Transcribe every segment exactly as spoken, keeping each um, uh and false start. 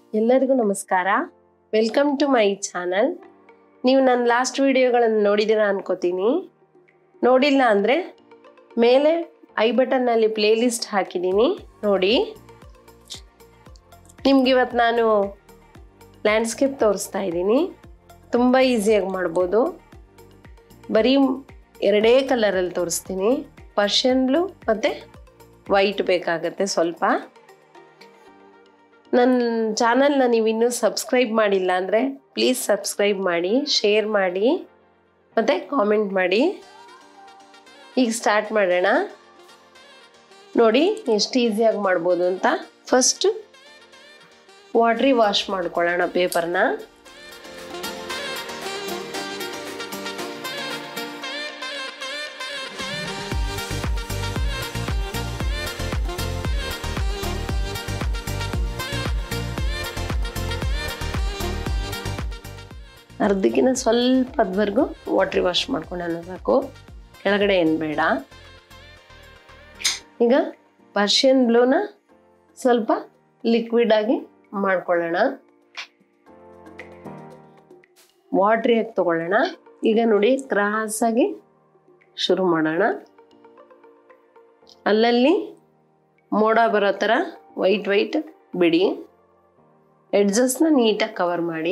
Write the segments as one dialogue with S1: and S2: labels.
S1: ಎಲ್ಲರಿಗೂ ನಮಸ್ಕಾರ. Welcome to my channel. ನೀವು ನನ್ನ ಲಾಸ್ಟ್ ವಿಡಿಯೋಗಳನ್ನು ನೋಡಿದ್ದೀರಾ ಅನ್ಕೋತೀನಿ. ನೋಡಿಲ್ಲ ಅಂದರೆ ಮೇಲೆ ಐ ಬಟನ್ನಲ್ಲಿ ಪ್ಲೇ ಲಿಸ್ಟ್ ಹಾಕಿದ್ದೀನಿ, ನೋಡಿ. ನಿಮ್ಗೆ ಇವತ್ತು ನಾನು ಲ್ಯಾಂಡ್ಸ್ಕೇಪ್ ತೋರಿಸ್ತಾ ಇದ್ದೀನಿ. ತುಂಬ ಈಸಿಯಾಗಿ ಮಾಡ್ಬೋದು. ಬರೀ ಎರಡೇ ಕಲರಲ್ಲಿ ತೋರಿಸ್ತೀನಿ. ಪರ್ಷಿಯನ್ ಬ್ಲೂ ಮತ್ತು ವೈಟ್ ಬೇಕಾಗತ್ತೆ ಸ್ವಲ್ಪ. ನನ್ನ ಚಾನಲ್ನ ನೀವು ಇನ್ನೂ ಸಬ್ಸ್ಕ್ರೈಬ್ ಮಾಡಿಲ್ಲ ಅಂದರೆ ಪ್ಲೀಸ್ ಸಬ್ಸ್ಕ್ರೈಬ್ ಮಾಡಿ, ಶೇರ್ ಮಾಡಿ ಮತ್ತು ಕಾಮೆಂಟ್ ಮಾಡಿ. ಈಗ ಸ್ಟಾರ್ಟ್ ಮಾಡೋಣ. ನೋಡಿ ಎಷ್ಟು ಈಸಿಯಾಗಿ ಮಾಡ್ಬೋದು ಅಂತ. ಫಸ್ಟು ವಾಟ್ರಿ ವಾಶ್ ಮಾಡ್ಕೊಳ್ಳೋಣ ಪೇಪರ್ನ. ಅರ್ಧಕ್ಕಿಂತ ಸ್ವಲ್ಪದವರೆಗೂ ವಾಟ್ರಿ ವಾಶ್ ಮಾಡ್ಕೊಳ್ಳೋಣ ಸಾಕು, ಕೆಳಗಡೆ ಏನು ಬೇಡ. ಈಗ ಪರ್ಷಿಯನ್ ಬ್ಲೂನ ಸ್ವಲ್ಪ ಲಿಕ್ವಿಡ್ ಆಗಿ ಮಾಡ್ಕೊಳ್ಳೋಣ. ವಾಟ್ರಿಯಾಗಿ ತಗೊಳ್ಳೋಣ. ಈಗ ನೋಡಿ ಕ್ರಾಸಾಗಿ ಶುರು ಮಾಡೋಣ. ಅಲ್ಲಲ್ಲಿ ಮೋಡ ಬರೋ ಥರ ವೈಟ್ ವೈಟ್ ಬಿಡಿ. ಎಡ್ಜಸ್ನ ನೀಟಾಗಿ ಕವರ್ ಮಾಡಿ.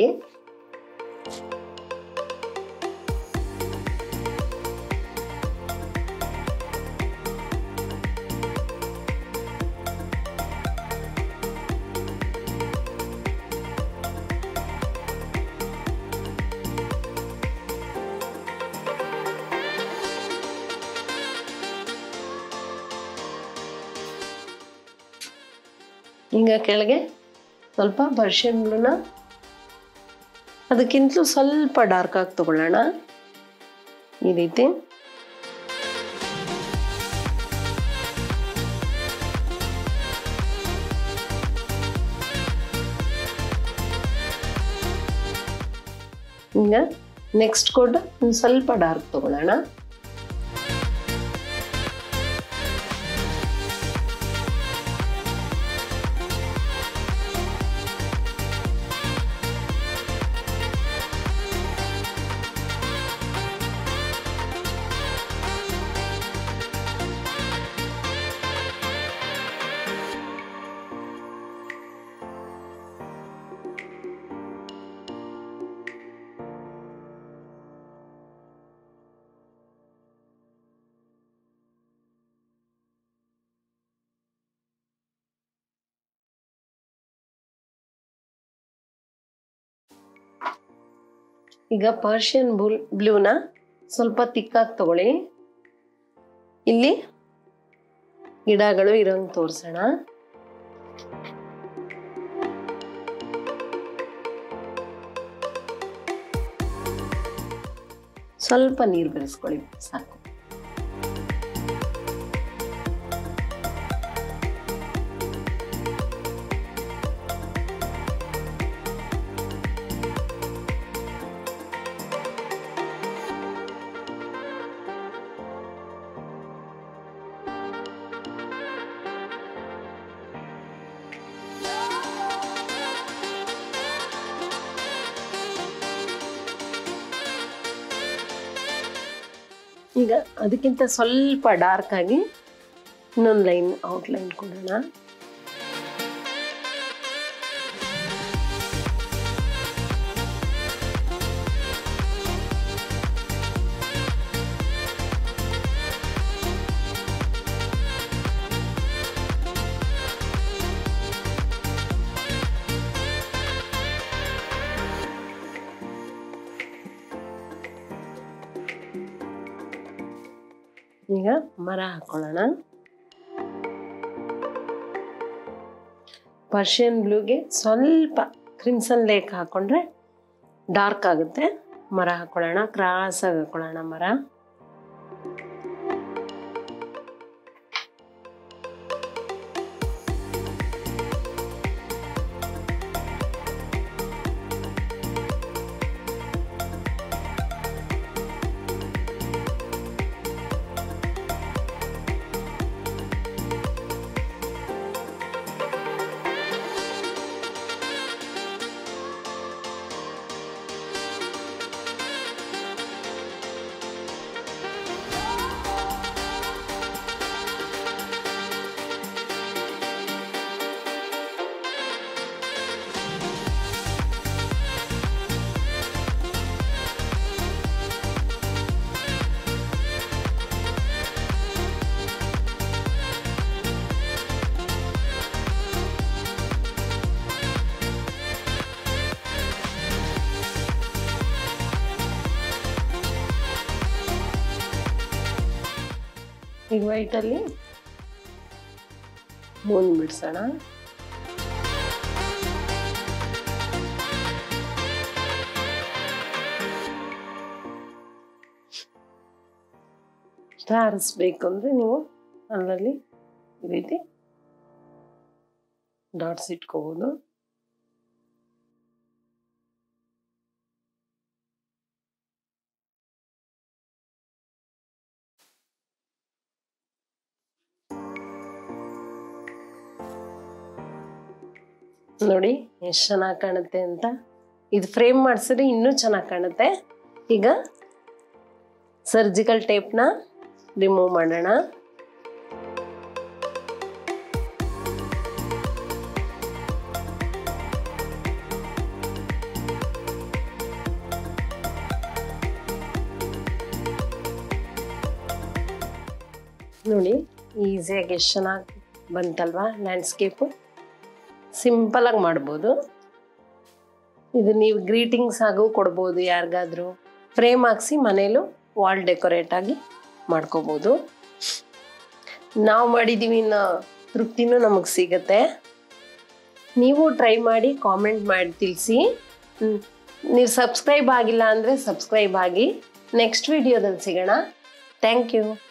S1: ಈಗ ಕೆಳಗೆ ಸ್ವಲ್ಪ ಪರ್ಷಿಯನ್ ಬ್ಲೂನ ಅದಕ್ಕಿಂತಲೂ ಸ್ವಲ್ಪ ಡಾರ್ಕ್ ಆಗಿ ತಗೊಳ್ಳೋಣ. ಈ ರೀತಿ ಈಗ ನೆಕ್ಸ್ಟ್ ಕೋಟ್ ಒಂದು ಸ್ವಲ್ಪ ಡಾರ್ಕ್ ತಗೊಳ್ಳೋಣ. ಈಗ ಪರ್ಷಿಯನ್ ಬುಲ್ ಬ್ಲೂನ ಸ್ವಲ್ಪ ತಿಕ್ಕಾಗಿ ತಗೊಳ್ಳಿ. ಇಲ್ಲಿ ಗಿಡಗಳು ಇರೋಂಗೆ ತೋರಿಸೋಣ. ಸ್ವಲ್ಪ ನೀರು ಬೆರೆಸ್ಕೊಳ್ಳಿ ಸಾಕು. ಈಗ ಅದಕ್ಕಿಂತ ಸ್ವಲ್ಪ ಡಾರ್ಕ್ ಆಗಿ ಇನ್ನೊಂದು ಲೈನ್ ಔಟ್ಲೈನ್ ಕೊಡೋಣ. ಈಗ ಮರ ಹಾಕೊಳ್ಳೋಣ. ಪರ್ಷಿಯನ್ ಬ್ಲೂಗೆ ಸ್ವಲ್ಪ ಕ್ರಿಮ್ಸನ್ ಲೇಕ್ ಹಾಕೊಂಡ್ರೆ ಡಾರ್ಕ್ ಆಗುತ್ತೆ. ಮರ ಹಾಕೊಳ್ಳೋಣ, ಕ್ರಾಸಾಗಿ ಹಾಕೊಳ್ಳೋಣ ಮರ. ಈಗ ವೈಟಲ್ಲಿ ಮೂನ್ ಬಿಡಿಸೋಣ. ಆರಿಸ್ಬೇಕು ಅಂದರೆ ನೀವು ಅಲ್ಲಲ್ಲಿ ಈ ರೀತಿ ಡಾಟ್ಸ್ ಇಟ್ಕೋಬೋದು. ನೋಡಿ ಎಷ್ಟು ಚೆನ್ನಾಗಿ ಕಾಣುತ್ತೆ ಅಂತ. ಇದು ಫ್ರೇಮ್ ಮಾಡಿಸಿದ್ರೆ ಇನ್ನೂ ಚೆನ್ನಾಗಿ ಕಾಣುತ್ತೆ. ಈಗ ಸರ್ಜಿಕಲ್ ಟೇಪ್ನ ರಿಮೂವ್ ಮಾಡೋಣ. ನೋಡಿ ಈಸಿಯಾಗಿ ಎಷ್ಟು ಚೆನ್ನಾಗಿ ಬಂತಲ್ವಾ ಲ್ಯಾಂಡ್ಸ್ಕೇಪು. ಸಿಂಪಲಾಗಿ ಮಾಡ್ಬೋದು. ಇದು ನೀವು ಗ್ರೀಟಿಂಗ್ಸ್ ಆಗು ಕೊಡ್ಬೋದು ಯಾರಿಗಾದ್ರೂ. ಫ್ರೇಮ್ ಹಾಕ್ಸಿ ಮನೇಲೂ ವಾಲ್ ಡೆಕೋರೇಟ್ ಆಗಿ ಮಾಡ್ಕೋಬೋದು. ನಾವು ಮಾಡಿದ್ದೀವಿ ಅನ್ನೋ ತೃಪ್ತಿನೂ ನಮಗೆ ಸಿಗುತ್ತೆ. ನೀವು ಟ್ರೈ ಮಾಡಿ ಕಾಮೆಂಟ್ ಮಾಡಿ ತಿಳಿಸಿ. ನೀವು ಸಬ್ಸ್ಕ್ರೈಬ್ ಆಗಿಲ್ಲ ಅಂದರೆ ಸಬ್ಸ್ಕ್ರೈಬ್ ಆಗಿ. ನೆಕ್ಸ್ಟ್ ವಿಡಿಯೋದಲ್ಲಿ ಸಿಗೋಣ. Thank you.